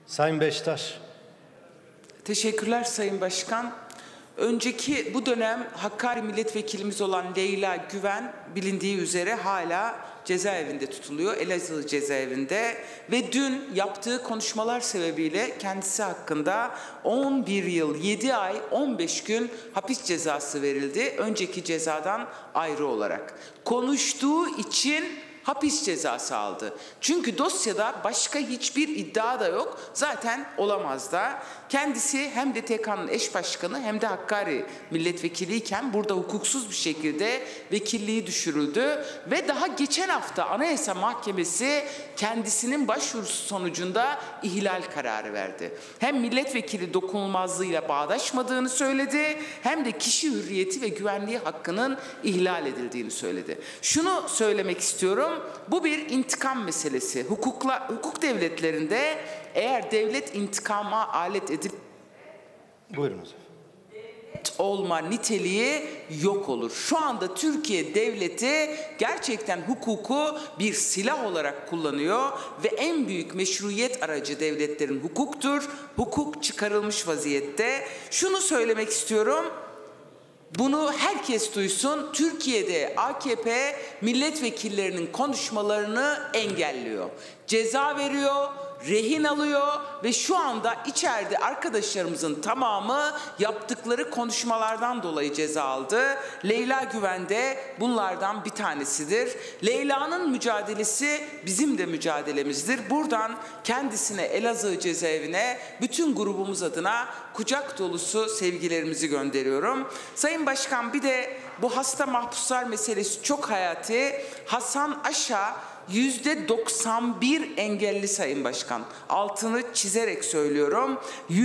Sayın Beştaş. Teşekkürler Sayın Başkan. Önceki bu dönem Hakkari milletvekilimiz olan Leyla Güven bilindiği üzere hala cezaevinde tutuluyor. Elazığ cezaevinde ve dün yaptığı konuşmalar sebebiyle kendisi hakkında 11 yıl 7 ay 15 gün hapis cezası verildi. Önceki cezadan ayrı olarak. Konuştuğu için hapis cezası aldı. Çünkü dosyada başka hiçbir iddia da yok. Zaten olamaz da. Kendisi hem DTK'nın eş başkanı hem de Hakkari milletvekiliyken burada hukuksuz bir şekilde vekilliği düşürüldü. Ve daha geçen hafta Anayasa Mahkemesi kendisinin başvurusu sonucunda ihlal kararı verdi. Hem milletvekili dokunulmazlığıyla bağdaşmadığını söyledi hem de kişi hürriyeti ve güvenliği hakkının ihlal edildiğini söyledi. Şunu söylemek istiyorum. Bu bir intikam meselesi. Hukuk devletlerinde eğer devlet intikama alet edip Buyurunuz. olma niteliği yok olur. Şu anda Türkiye devleti gerçekten hukuku bir silah olarak kullanıyor ve en büyük meşruiyet aracı devletlerin hukuktur. Hukuk çıkarılmış vaziyette. Şunu söylemek istiyorum. Bunu herkes duysun. Türkiye'de AKP milletvekillerinin konuşmalarını engelliyor. Ceza veriyor, rehin alıyor ve şu anda içeride arkadaşlarımızın tamamı yaptıkları konuşmalardan dolayı ceza aldı. Leyla Güven de bunlardan bir tanesidir. Leyla'nın mücadelesi bizim de mücadelemizdir. Buradan kendisine, Elazığ cezaevine, bütün grubumuz adına kucak dolusu sevgilerimizi gönderiyorum. Sayın Başkan, bir de bu hasta mahpuslar meselesi çok hayati. Hasan Aşa %91 engelli Sayın Başkan. Altını çizerek söylüyorum.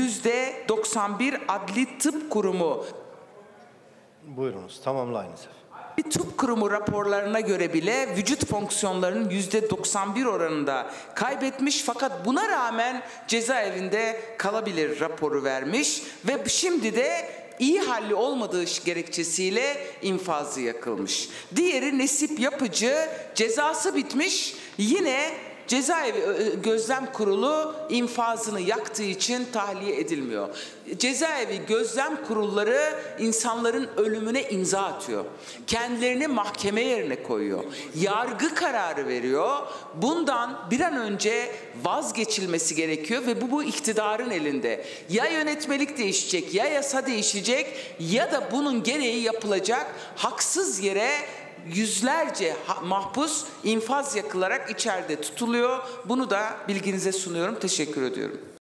%91 Adli Tıp Kurumu. Buyurunuz, tamamlayınız. Bir tıp kurumu raporlarına göre bile vücut fonksiyonlarının %91 oranında kaybetmiş, fakat buna rağmen cezaevinde kalabilir raporu vermiş ve şimdi de iyi halli olmadığı gerekçesiyle infazı yakılmış. Diğeri Nesip Yapıcı, cezası bitmiş, yine Cezaevi Gözlem Kurulu infazını yaktığı için tahliye edilmiyor. Cezaevi gözlem kurulları insanların ölümüne imza atıyor. Kendilerini mahkeme yerine koyuyor. Yargı kararı veriyor. Bundan bir an önce vazgeçilmesi gerekiyor ve bu iktidarın elinde. Ya yönetmelik değişecek, ya yasa değişecek ya da bunun gereği yapılacak. Haksız yere yüzlerce mahpus infaz yakılarak içeride tutuluyor. Bunu da bilginize sunuyorum. Teşekkür ediyorum.